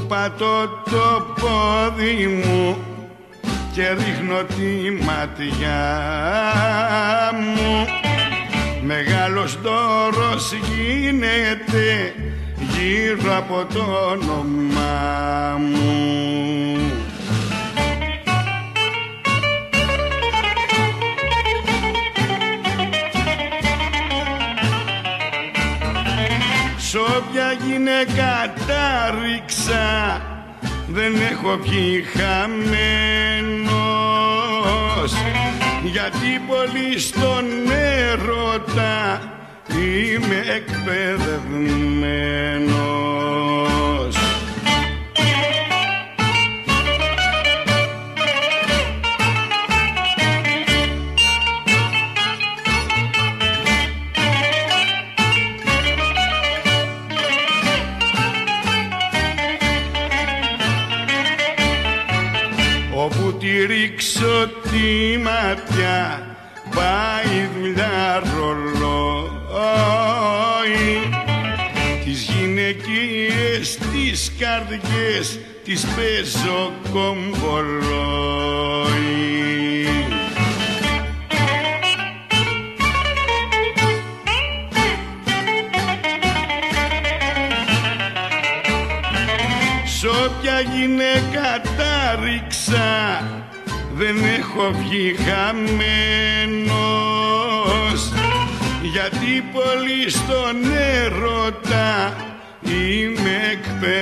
πατώ το πόδι μου και ρίχνω τη ματιά μου. Μεγάλος δώρος γίνεται γύρω από το όνομά μου. Σ' όποια γυναίκα τα ρίξα δεν έχω βγει χαμένος, γιατί πολύ στον έρωτα είμαι εκπαιδευμένος. Όπου τη ρίξω τη ματιά πάει δουλειά ρολόι. Τις γυναικείες τις καρδιές τις παίζω κομπολόι. Σ' όποια γυναίκα τα ρίξα δεν έχω βγει χαμένος, γιατί πολύ στον έρωτα είμαι εκπαιδευμένος.